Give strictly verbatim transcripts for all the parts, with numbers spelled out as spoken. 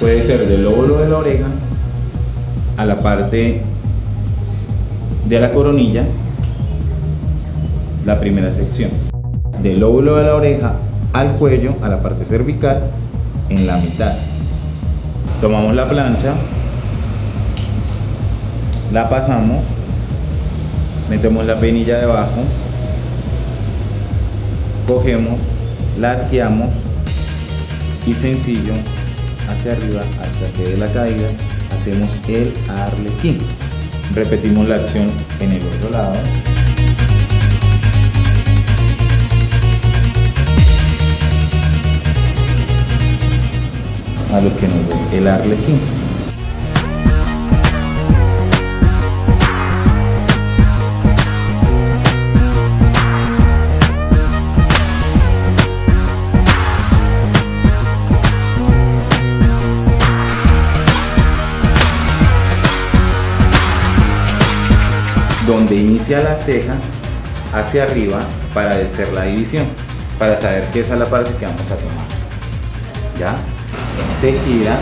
Puede ser del lóbulo de la oreja a la parte de la coronilla, la primera sección. Del lóbulo de la oreja al cuello, a la parte cervical, en la mitad. Tomamos la plancha, la pasamos, metemos la peinilla debajo, cogemos, la arqueamos y sencillo hacia arriba hasta que dé la caída, hacemos el arlequín. Repetimos la acción en el otro lado. A lo que nos dé el arlequín. Donde inicia la ceja hacia arriba para hacer la división, para saber que esa es la parte que vamos a tomar. ¿Ya? Se gira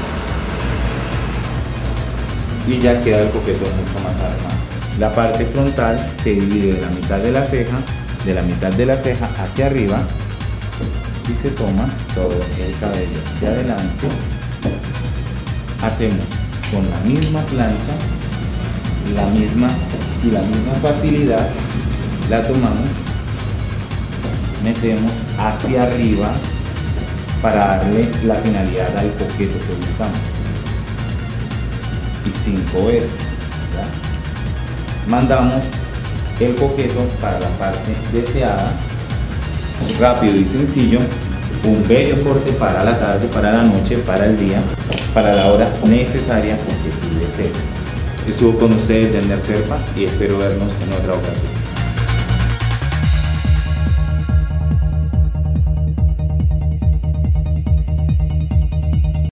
y ya queda el coqueto mucho más armado. La parte frontal se divide de la mitad de la ceja, de la mitad de la ceja hacia arriba y se toma todo el cabello hacia adelante. Hacemos con la misma plancha, la misma y la misma facilidad, la tomamos, metemos hacia arriba para darle la finalidad al coqueto que buscamos, y cinco veces, ¿ya? Mandamos el coqueto para la parte deseada, rápido y sencillo, un bello corte para la tarde, para la noche, para el día, para la hora necesaria que tú desees. Estuvo con ustedes Yandar Serpa y espero vernos en otra ocasión.